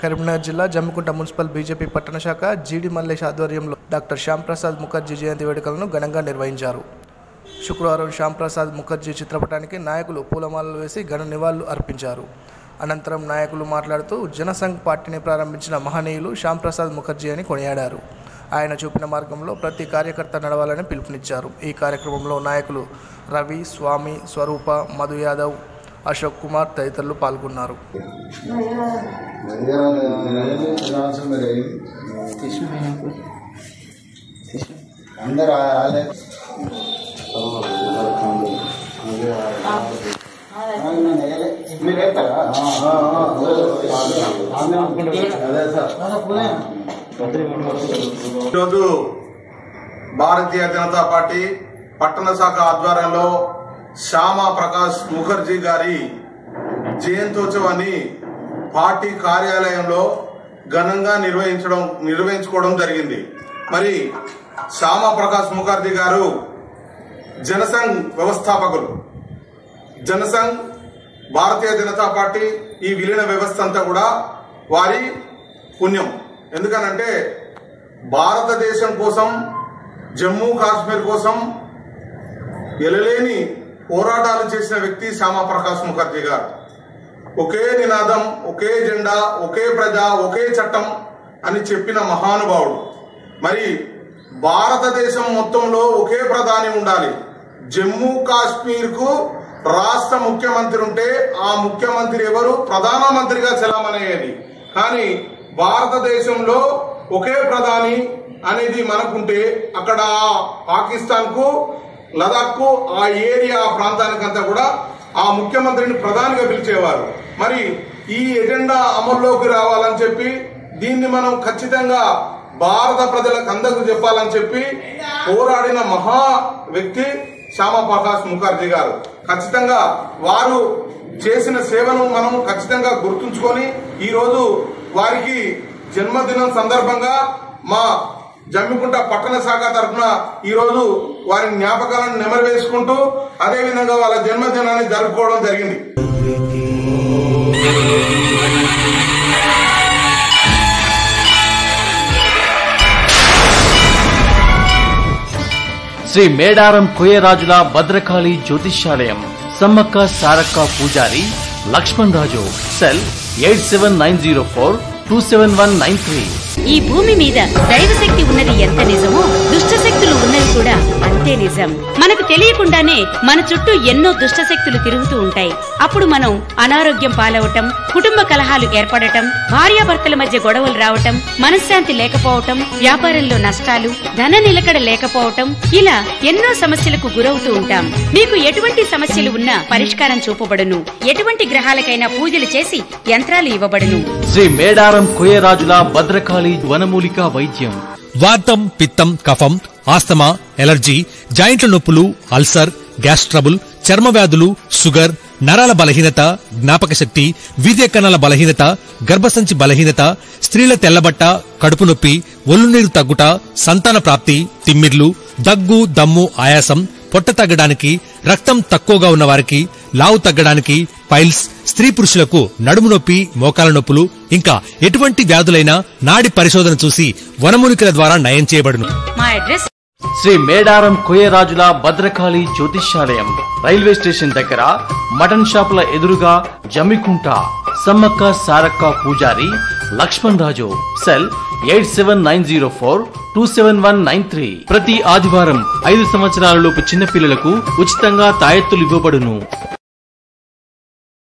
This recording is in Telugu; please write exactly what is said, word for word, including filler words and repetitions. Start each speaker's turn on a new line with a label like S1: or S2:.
S1: కరీంనగర్ జిల్లా జమ్మికుంట మున్సిపల్ బీజేపీ పట్టణ శాఖ జీడి మల్లేష్ ఆధ్వర్యంలో డాక్టర్ శ్యామ్ ప్రసాద్ ముఖర్జీ జయంతి వేడుకలను ఘనంగా నిర్వహించారు. శుక్రవారం శ్యామ్ ప్రసాద్ ముఖర్జీ చిత్రపటానికి నాయకులు పూలమాలలు వేసి ఘన నివాళులు అర్పించారు. అనంతరం నాయకులు మాట్లాడుతూ జనసంఘ్ పార్టీని ప్రారంభించిన మహనీయులు శ్యామ్ ప్రసాద్ ముఖర్జీ అని కొనియాడారు. ఆయన చూపిన మార్గంలో ప్రతి కార్యకర్త నడవాలని పిలుపునిచ్చారు. ఈ కార్యక్రమంలో నాయకులు రవి, స్వామి, స్వరూప, మధు యాదవ్, అశోక్ కుమార్ తదితరులు పాల్గొన్నారు.
S2: ఈరోజు భారతీయ జనతా పార్టీ పట్టణ శాఖ ఆధ్వర్యంలో శ్యామా ప్రకాష్ ముఖర్జీ గారి జయంతోత్సవాన్ని పార్టీ కార్యాలయంలో ఘనంగా నిర్వహించడం నిర్వహించుకోవడం జరిగింది. మరి శ్యామా ప్రకాష్ ముఖర్జీ గారు జనసంఘ్ వ్యవస్థాపకులు. జనసంఘ్, భారతీయ జనతా పార్టీ ఈ విలీన వ్యవస్థ అంతా కూడా వారి పుణ్యం. ఎందుకనంటే భారతదేశం కోసం, జమ్మూ కాశ్మీర్ కోసం ఎలలేని పోరాటాలు చేసిన వ్యక్తి శ్యామా ప్రకాష్ ముఖర్జీ గారు. ఒకే నినాదం, ఒకే జెండా, ఒకే ప్రజ, ఒకే చట్టం అని చెప్పిన మహానుభావుడు. మరి భారతదేశం మొత్తంలో ఒకే ప్రధాని ఉండాలి. జమ్మూ కాశ్మీర్ కు రాష్ట్ర ముఖ్యమంత్రి ఉంటే ఆ ముఖ్యమంత్రి ఎవరు? ప్రధానమంత్రిగా చెలామనేది. కానీ భారతదేశంలో ఒకే ప్రధాని అనేది మనకుంటే అక్కడ పాకిస్తాన్ కు, లదాఖ్ కు, ఆ ఏరియా ప్రాంతానికంతా కూడా ఆ ముఖ్యమంత్రిని ప్రధానిగా పిలిచేవారు. మరి ఈ ఎజెండా అమల్లోకి రావాలని చెప్పి దీన్ని మనం ఖచ్చితంగా భారత ప్రజలకు అందరికీ చెప్పాలని చెప్పి పోరాడిన మహా వ్యక్తి శ్యామా ప్రకాష్ ముఖర్జీ గారు. ఖచ్చితంగా వారు చేసిన సేవను మనం ఖచ్చితంగా గుర్తుంచుకొని ఈ రోజు వారికి జన్మదినం సందర్భంగా మా జమ్మికుంట పట్టణ శాఖ తరఫున ఈ రోజు వారి జ్ఞాపకాలను నెమరు వేసుకుంటూ అదేవిధంగా వాళ్ళ జన్మదినాన్ని జరుపుకోవడం జరిగింది.
S3: శ్రీ మేడారం కోయరాజుల భద్రకాళి జ్యోతిష్యాలయం, సమ్మక్క సారక్క పూజారి Lakshman Raju. Cell eight seven nine zero four two seven one nine three.
S4: ఈ భూమి మీద దైవశక్తి ఉన్నది ఎంత నిజమో దుష్టశక్తులు ఉన్నవి కూడా అంతే నిజం. మనకు తెలియకుండానే మన చుట్టూ ఎన్నో దుష్టశక్తులు తిరుగుతూ ఉంటాయి. అప్పుడు మనం అనారోగ్యం పాలవటం, కుటుంబ కలహాలు ఏర్పడటం, భార్యాభర్తల మధ్య గొడవలు రావటం, మనశ్శాంతి లేకపోవటం, వ్యాపారంలో నష్టాలు, ధన నిలకడ లేకపోవటం, ఇలా ఎన్నో సమస్యలకు గురవుతూ ఉంటాం. మీకు ఎటువంటి సమస్యలు ఉన్నా పరిష్కారం చూపబడును. ఎటువంటి గ్రహాలకైనా పూజలు చేసి యంత్రాలు ఇవ్వబడును.
S3: శ్రీ మేడారం కోయరాజుల భద్రకాళి వనమూలిక వైద్యం.
S5: వాతం, పిత్తం, కఫం, ఆస్తమా, ఎలర్జీ, జాయింట్ల నొప్పులు, అల్సర్, గ్యాస్ ట్రబుల్, చర్మ వ్యాధులు, షుగర్, నరాల బలహీనత, జ్ఞాపక శక్తి, వీర్య కణాల బలహీనత, గర్భసంచి బలహీనత, స్త్రీల తెల్లబట్ట, కడుపు నొప్పి, ఒళ్ళు నీరు తగ్గుట, సంతాన ప్రాప్తి, తిమ్మిర్లు, దగ్గు, దమ్ము, ఆయాసం, పొట్ట తగ్గడానికి, రక్తం తక్కువగా ఉన్న వారికి, లావు తగ్గడానికి, పైల్స్, స్త్రీ పురుషులకు నడుము నొప్పి, మోకాల నొప్పులు, ఇంకా ఎటువంటి వ్యాధులైనా నాడి పరిశోధన చూసి వనమూలికల ద్వారా నయం చేయబడును.
S4: మా అడ్రస్
S3: శ్రీ మేడారం కోయరాజుల భద్రకాళి జ్యోతిష్యాలయం, రైల్వే స్టేషన్ దగ్గర, మటన్ షాపుల ఎదురుగా, జమ్మికుంట. సమ్మక్క సారక్క పూజారి Lakshman Raju. Cell eight seven nine zero four two seven one nine three. ప్రతి ఆదివారం ఐదు సంవత్సరాలలోపు చిన్నపిల్లలకు ఉచితంగా తాయెత్తులు ఇవ్వబడును.